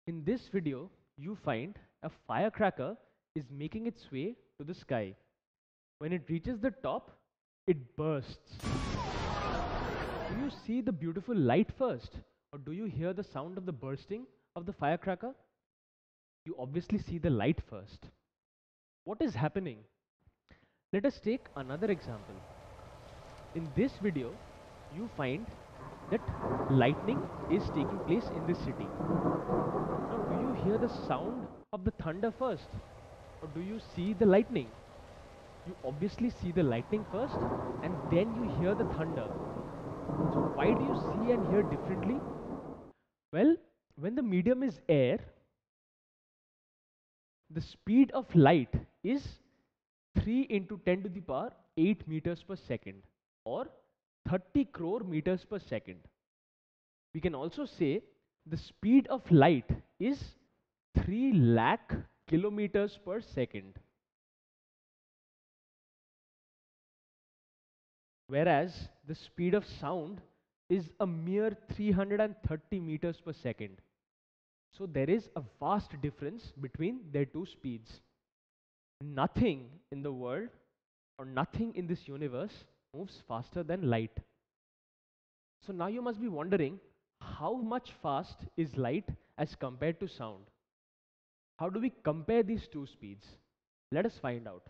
In this video, you find a firecracker is making its way to the sky. When it reaches the top, it bursts. Do you see the beautiful light first, or do you hear the sound of the bursting of the firecracker? You obviously see the light first. What is happening? Let us take another example. In this video, you find that lightning is taking place in this city. Now, do you hear the sound of the thunder first, or do you see the lightning? You obviously see the lightning first, and then you hear the thunder. So, why do you see and hear differently? Well, when the medium is air, the speed of light is 3 into 10 to the power 8 meters per second, or 30 crore meters per second. We can also say the speed of light is 3 lakh kilometers per second. Whereas the speed of sound is a mere 330 meters per second. So there is a vast difference between their two speeds. Nothing in the world or nothing in this universe moves faster than light. So now you must be wondering, how much fast is light as compared to sound? How do we compare these two speeds? Let us find out.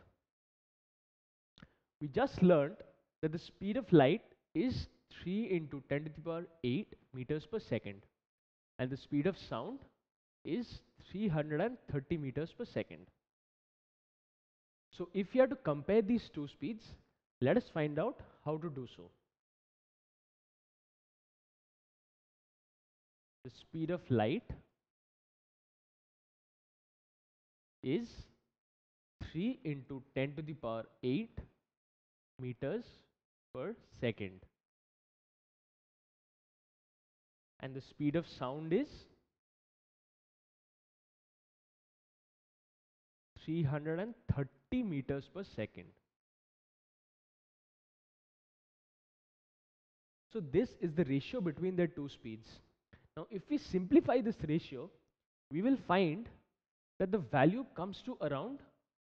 We just learned that the speed of light is 3 into 10 to the power 8 meters per second, and the speed of sound is 330 meters per second. So if you have to compare these two speeds, let us find out how to do so. The speed of light is 3 into 10 to the power 8 meters per second, and the speed of sound is 330 meters per second. So this is the ratio between their two speeds. Now if we simplify this ratio, we will find that the value comes to around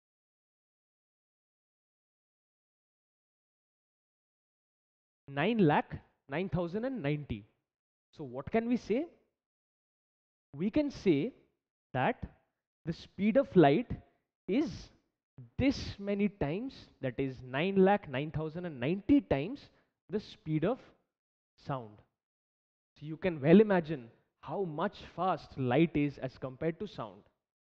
9 lakh 9090. So what can we say? We can say that the speed of light is this many times, that is 9 lakh 9090 times the speed of sound. So you can well imagine how much fast light is as compared to sound.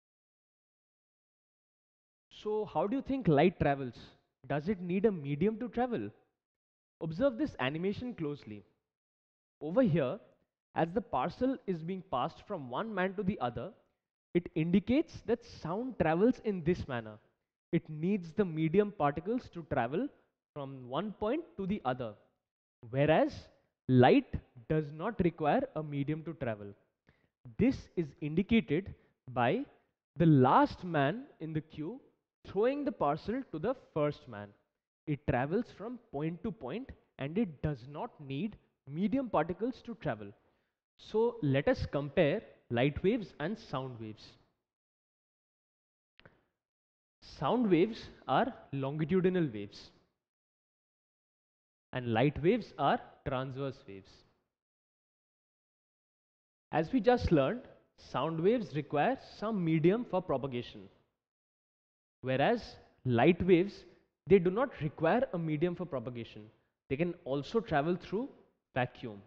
So how do you think light travels? Does it need a medium to travel? Observe this animation closely. Over here, as the parcel is being passed from one man to the other, it indicates that sound travels in this manner. It needs the medium particles to travel from one point to the other, whereas light does not require a medium to travel. This is indicated by the last man in the queue throwing the parcel to the first man. It travels from point to point and it does not need medium particles to travel. So let us compare light waves and sound waves. Sound waves are longitudinal waves and light waves are transverse waves. As we just learned, sound waves require some medium for propagation, whereas light waves, they do not require a medium for propagation. They can also travel through vacuum.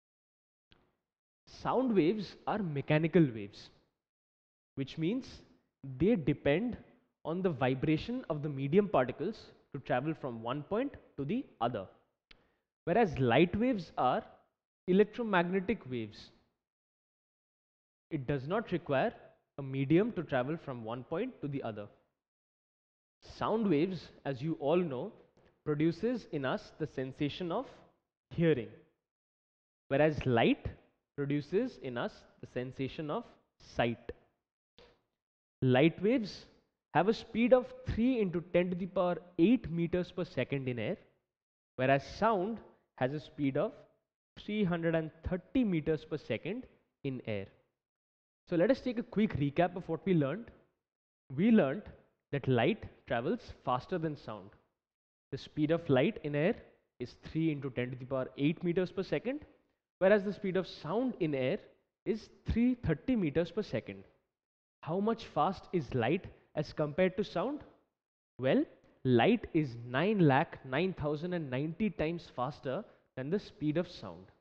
Sound waves are mechanical waves, which means they depend on the vibration of the medium particles to travel from one point to the other. Whereas light waves are electromagnetic waves. It does not require a medium to travel from one point to the other. Sound waves, as you all know, produces in us the sensation of hearing, whereas light produces in us the sensation of sight. Light waves have a speed of 3 into 10 to the power 8 meters per second in air, whereas sound has a speed of 330 meters per second in air. So let us take a quick recap of what we learned. We learned that light travels faster than sound. The speed of light in air is 3 into 10 to the power 8 meters per second, whereas the speed of sound in air is 330 meters per second. How much fast is light as compared to sound? Well, light is 9,09,090 times faster than the speed of sound.